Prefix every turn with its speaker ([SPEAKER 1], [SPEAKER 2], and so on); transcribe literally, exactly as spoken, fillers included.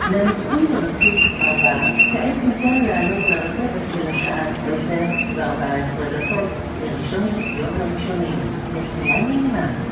[SPEAKER 1] לנוסעים ברציף ארבע, כעת ניתן לעלות לרכבת של השעה עשר וארבע עשרה דקות לראשון נסיעות הראשונים. נסיעה נעימה.